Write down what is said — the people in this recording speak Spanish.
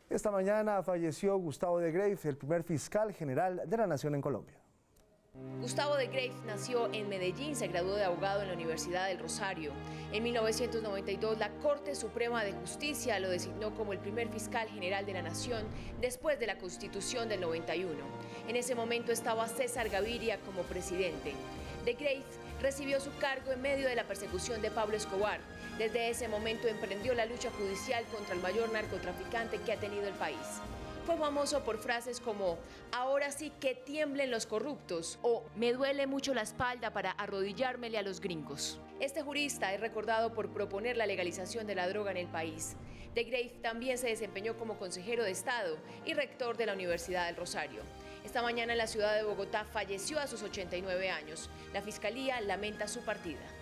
Esta mañana falleció Gustavo de Greiff, el primer fiscal general de la Nación en Colombia. Gustavo de Greiff nació en Medellín, se graduó de abogado en la Universidad del Rosario. En 1992, la Corte Suprema de Justicia lo designó como el primer fiscal general de la Nación después de la Constitución del 91. En ese momento estaba César Gaviria como presidente. De Greiff recibió su cargo en medio de la persecución de Pablo Escobar. Desde ese momento emprendió la lucha judicial contra el mayor narcotraficante que ha tenido el país. Fue famoso por frases como "ahora sí que tiemblen los corruptos" o "me duele mucho la espalda para arrodillármele a los gringos". Este jurista es recordado por proponer la legalización de la droga en el país. De Greiff también se desempeñó como consejero de Estado y rector de la Universidad del Rosario. Esta mañana en la ciudad de Bogotá falleció a sus 89 años. La Fiscalía lamenta su partida.